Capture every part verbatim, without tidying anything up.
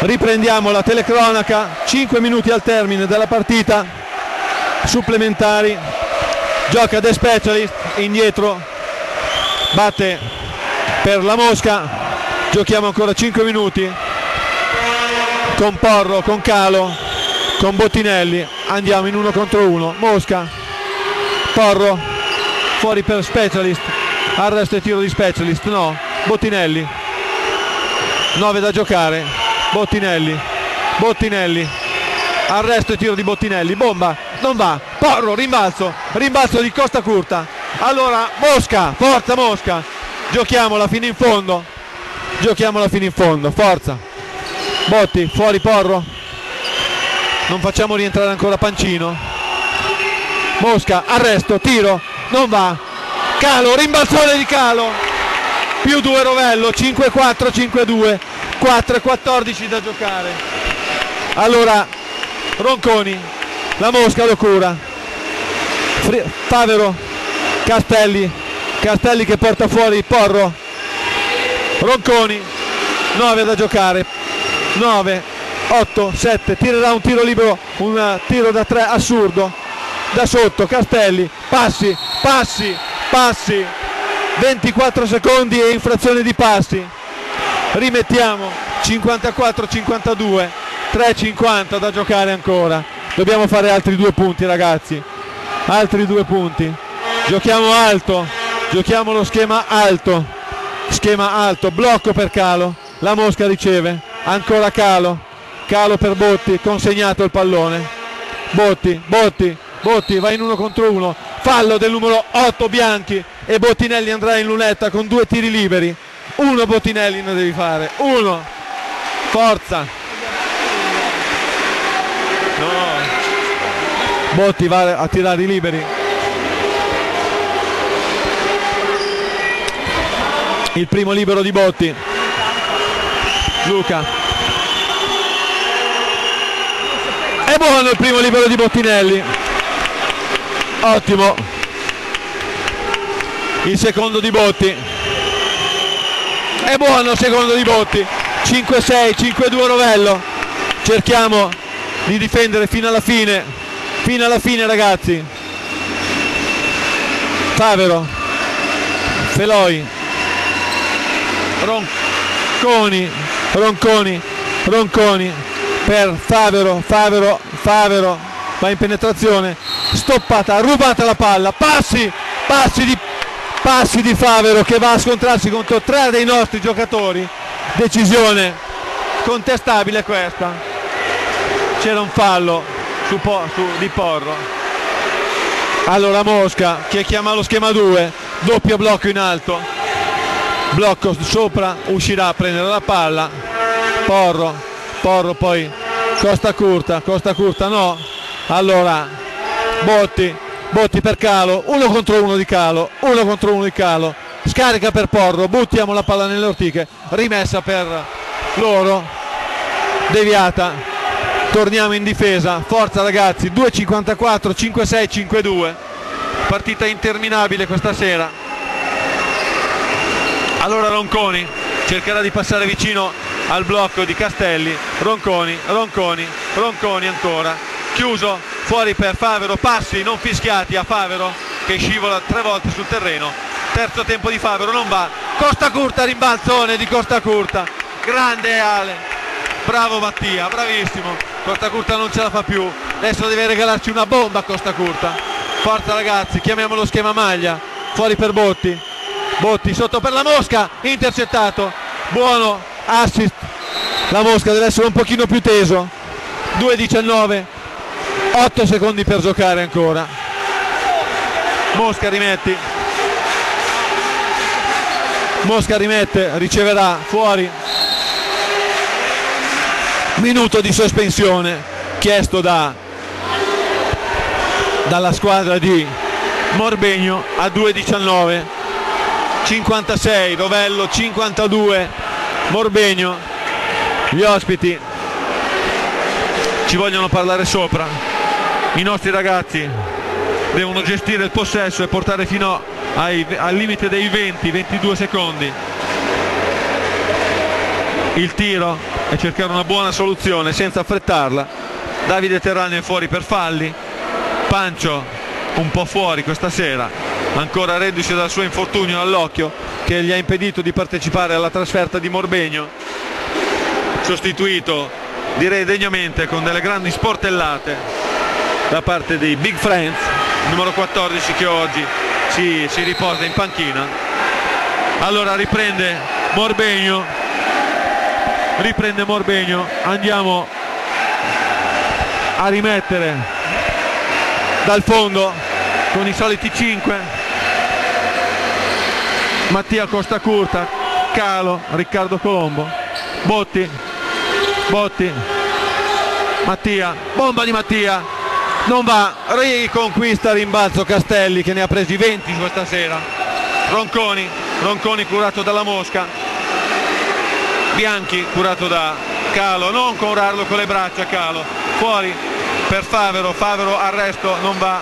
Riprendiamo la telecronaca, cinque minuti al termine della partita, supplementari, gioca The Specialist, indietro, batte per la Mosca, giochiamo ancora cinque minuti, con Porro, con Calo, con Bottinelli, andiamo in uno contro uno, Mosca, Porro, fuori per Specialist, arresto e tiro di Specialist, no, Bottinelli, nove da giocare, Bottinelli, Bottinelli, arresto e tiro di Bottinelli, bomba, non va, Porro, rimbalzo, rimbalzo di Costa Curta, allora Mosca, forza Mosca, giochiamola fino in fondo, giochiamola fino in fondo, forza, Botti, fuori Porro, non facciamo rientrare ancora Pancino, Mosca, arresto, tiro, non va, Calo, rimbalzone di Calo, più due Rovello, cinque quattro, cinque due, quattro e quattordici da giocare, allora Ronconi, la Mosca lo cura, Favero, Castelli, Castelli che porta fuori Porro, Ronconi, nove da giocare, nove, otto, sette, tirerà un tiro libero, un tiro da tre assurdo, da sotto Castelli, passi, passi, passi, ventiquattro secondi e infrazione di passi, rimettiamo cinquantaquattro cinquantadue, tre e cinquanta da giocare ancora, dobbiamo fare altri due punti ragazzi, altri due punti, giochiamo alto, giochiamo lo schema alto, schema alto, blocco per Calo, la Mosca riceve, ancora Calo, Calo per Botti, consegnato il pallone, Botti, Botti, Botti va in uno contro uno, fallo del numero otto Bianchi e Bottinelli andrà in lunetta con due tiri liberi, uno Bottinelli ne devi fare, uno, forza, no, Botti va a tirare i liberi, il primo libero di Botti, Luca, è buono il primo libero di Bottinelli, ottimo, il secondo di Botti, è buono il secondo di Botti, cinque sei, cinque due Rovello, cerchiamo di difendere fino alla fine, fino alla fine ragazzi, Favero, Feloi, Ronconi, Ronconi, Ronconi per Favero, Favero, Favero, va in penetrazione, stoppata, rubata la palla, passi, passi di, passi di Favero che va a scontrarsi contro tre dei nostri giocatori, decisione contestabile questa, c'era un fallo su, su di Porro, allora Mosca che chiama lo schema due, doppio blocco in alto, blocco sopra, uscirà a prendere la palla, Porro, Porro poi Costa Curta, Costa Curta no, allora Botti, Botti per Calo, uno contro uno di Calo, uno contro uno di Calo, scarica per Porro, buttiamo la palla nelle ortiche, rimessa per loro, deviata, torniamo in difesa, forza ragazzi, due cinquantaquattro, cinque sei, cinque due, partita interminabile questa sera. Allora Ronconi cercherà di passare vicino al blocco di Castelli, Ronconi, Ronconi, Ronconi ancora, chiuso, fuori per Favero, passi non fischiati a Favero che scivola tre volte sul terreno, terzo tempo di Favero, non va, Costa Curta, rimbalzone di Costa Curta, grande Ale, bravo Mattia, bravissimo, Costa Curta non ce la fa più, adesso deve regalarci una bomba Costa Curta, forza ragazzi, chiamiamo lo schema maglia, fuori per Botti, Botti sotto per la Mosca, intercettato, buono, assist, la Mosca deve essere un pochino più teso, due diciannove, otto secondi per giocare ancora, Mosca rimetti, Mosca rimette, riceverà, fuori, minuto di sospensione chiesto da dalla squadra di Morbegno a due diciannove, cinquantasei Rovello, cinquantadue Morbegno, gli ospiti ci vogliono parlare sopra, i nostri ragazzi devono gestire il possesso e portare fino ai, al limite dei venti ventidue secondi, il tiro e cercare una buona soluzione senza affrettarla. Davide Terrani è fuori per falli, Pancio un po' fuori questa sera, ancora reduce dal suo infortunio all'occhio che gli ha impedito di partecipare alla trasferta di Morbegno, sostituito direi degnamente con delle grandi sportellate da parte dei Big Friends, numero quattordici, che oggi si, si riposa in panchina. Allora riprende Morbegno, riprende Morbegno, andiamo a rimettere dal fondo con i soliti cinque. Mattia Costacurta, Calo, Riccardo Colombo, Botti, Botti, Mattia, bomba di Mattia, non va, riconquista rimbalzo Castelli che ne ha presi venti questa sera. Ronconi, Ronconi curato dalla Mosca, Bianchi curato da Calo, non curarlo con le braccia Calo, fuori per Favero, Favero arresto, non va.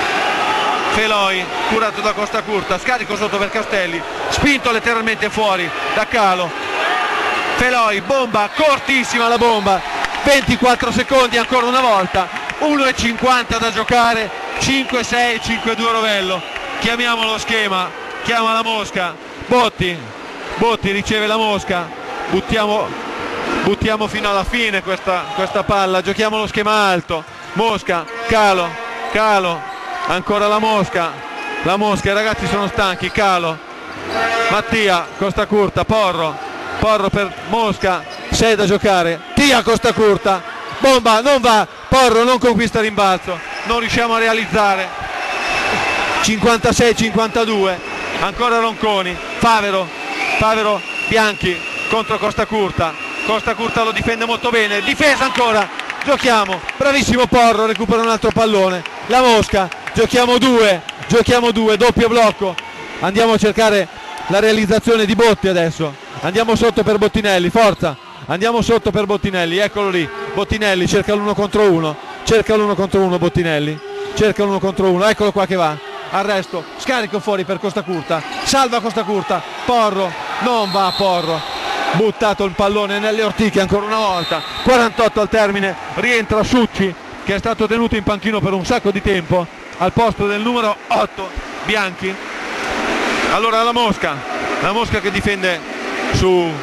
Feloi curato da Costacurta, scarico sotto per Castelli, spinto letteralmente fuori da Calo. Feloi, bomba, cortissima la bomba, ventiquattro secondi ancora una volta, uno e cinquanta da giocare, cinque sei, cinque due Rovello. Chiamiamo lo schema, chiama la Mosca, Botti, Botti riceve la Mosca, buttiamo, buttiamo fino alla fine questa, questa palla, giochiamo lo schema alto, Mosca, Calo, Calo, ancora la Mosca, la Mosca, i ragazzi sono stanchi, Calo, Mattia, Costacurta, Porro, Porro per Mosca, sei da giocare, Tia Costacurta, bomba, non va, Porro non conquista rimbalzo, non riusciamo a realizzare, cinquantasei cinquantadue, ancora Ronconi, Favero, Favero, Bianchi contro Costacurta, Costacurta lo difende molto bene, difesa ancora, giochiamo, bravissimo Porro, recupera un altro pallone, la Mosca, giochiamo due, giochiamo due, doppio blocco, andiamo a cercare la realizzazione di Botti adesso, andiamo sotto per Bottinelli, forza, andiamo sotto per Bottinelli, eccolo lì, Bottinelli cerca l'uno contro uno, cerca l'uno contro uno Bottinelli, cerca l'uno contro uno, eccolo qua che va, arresto, scarico fuori per Costacurta, salva Costacurta, Porro, non va Porro, buttato il pallone nelle ortiche ancora una volta, quarantotto al termine, rientra Succi che è stato tenuto in panchino per un sacco di tempo al posto del numero otto Bianchi. Allora la Mosca, la Mosca che difende su,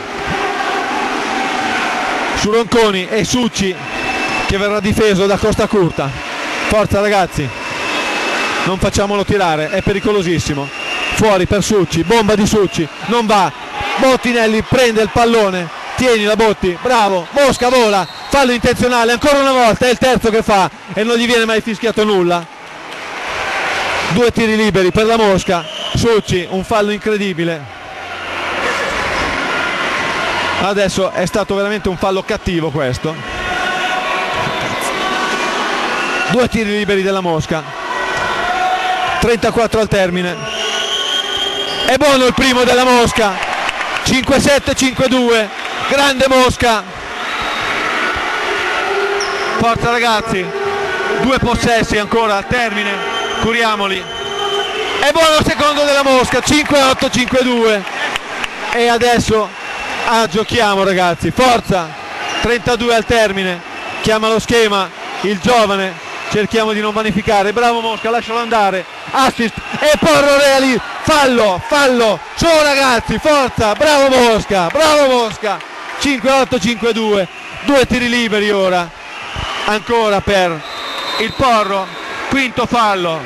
su Ronconi e Succi che verrà difeso da Costacurta. Forza ragazzi, non facciamolo tirare, è pericolosissimo. Fuori per Succi, bomba di Succi, non va, Bottinelli prende il pallone, tieni la Botti, bravo, Mosca vola, fallo intenzionale, ancora una volta, è il terzo che fa e non gli viene mai fischiato nulla. Due tiri liberi per la Mosca, Succi, un fallo incredibile. Adesso è stato veramente un fallo cattivo questo. Due tiri liberi della Mosca, trentaquattro al termine. È buono il primo della Mosca, cinque sette cinque due, grande Mosca. Forza ragazzi, due possessi ancora al termine, curiamoli. È buono il secondo della Mosca, cinque otto cinque due. E adesso ah, giochiamo ragazzi, forza, trentadue al termine, chiama lo schema il giovane, cerchiamo di non vanificare, bravo Mosca, lascialo andare, assist e Porro reali, fallo, fallo, su ragazzi, forza, bravo Mosca, bravo Mosca, cinque otto cinque due, due tiri liberi ora, ancora per il Porro, quinto fallo,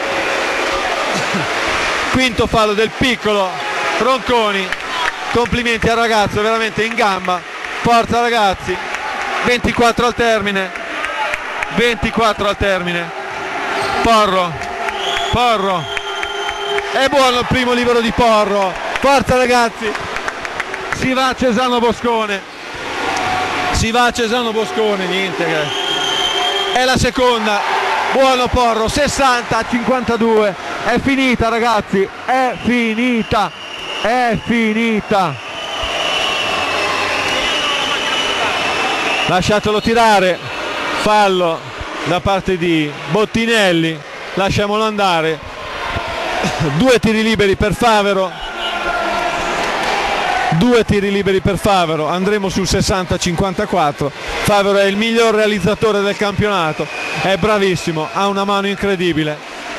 quinto fallo del piccolo Ronconi, complimenti al ragazzo, veramente in gamba, forza ragazzi, ventiquattro al termine, ventiquattro al termine, Porro, Porro, è buono il primo libero di Porro, forza ragazzi, si va a Cesano Boscone, si va a Cesano Boscone, niente, è la seconda, buono Porro, sessanta a cinquantadue, è finita ragazzi, è finita, è finita, lasciatelo tirare, fallo da parte di Bottinelli, lasciamolo andare, due tiri liberi per Favero, Due tiri liberi per Favero, andremo sul sessanta cinquantaquattro. Favero è il miglior realizzatore del campionato, è bravissimo, ha una mano incredibile,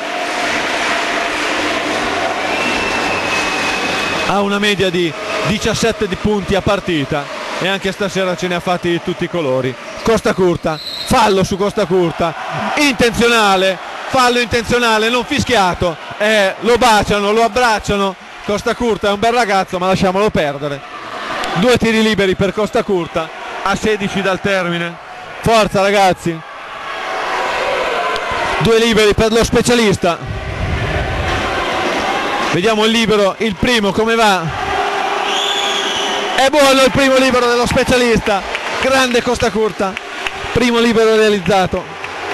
ha una media di diciassette di punti a partita e anche stasera ce ne ha fatti di tutti i colori. Costa Curta, fallo su Costa Curta, intenzionale, fallo intenzionale, non fischiato, eh, lo baciano, lo abbracciano. Costa Curta è un bel ragazzo, ma lasciamolo perdere. Due tiri liberi per Costa Curta a sedici dal termine. Forza ragazzi. Due liberi per lo specialista. Vediamo il libero, il primo come va. È buono il primo libero dello specialista. Grande Costa Curta. Primo libero realizzato.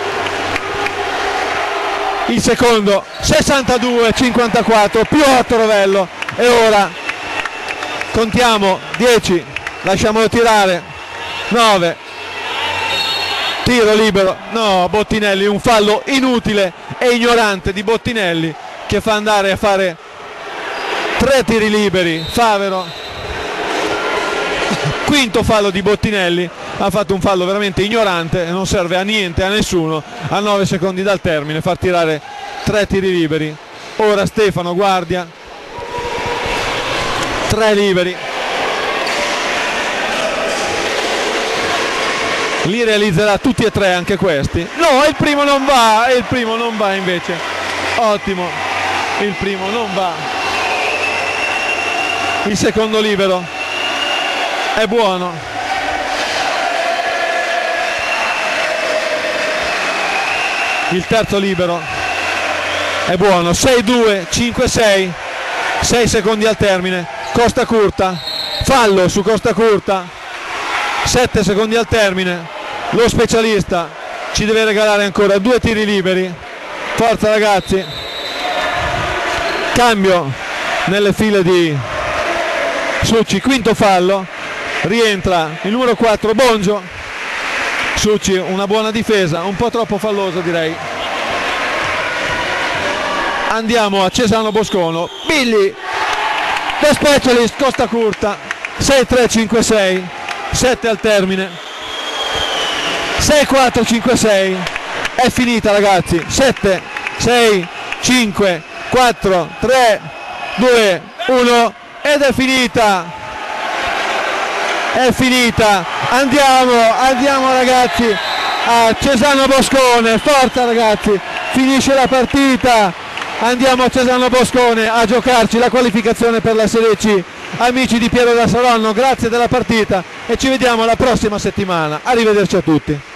Il secondo sessantadue cinquantaquattro più otto Rovello e ora contiamo dieci, lasciamolo tirare, nove, tiro libero, no, Bottinelli, un fallo inutile e ignorante di Bottinelli che fa andare a fare tre tiri liberi. Favero, quinto fallo di Bottinelli, ha fatto un fallo veramente ignorante, non serve a niente, a nessuno, a nove secondi dal termine far tirare tre tiri liberi. Ora Stefano Guardia, tre liberi, li realizzerà tutti e tre anche questi. No, il primo non va, il primo non va invece, ottimo, il primo non va. Il secondo libero è buono. Il terzo libero è buono. Sei due cinque sei, sei secondi al termine. Costa Curta, fallo su Costa Curta, sette secondi al termine. Lo specialista ci deve regalare ancora due tiri liberi. Forza ragazzi. Cambio nelle file di Succi, quinto fallo, rientra il numero quattro Bongio. Succi una buona difesa, un po' troppo fallosa direi. Andiamo a Cesano Boscono. Billy, The Specialist, Costa Curta, sei tre cinque sei, sette al termine, sei quattro cinque sei, è finita ragazzi, sette sei cinque quattro tre due uno ed è finita. È finita, andiamo, andiamo ragazzi a Cesano Boscone, forza ragazzi, finisce la partita, andiamo a Cesano Boscone a giocarci la qualificazione per la Serie C. Amici di Piero da Saronno, grazie della partita e ci vediamo la prossima settimana, arrivederci a tutti.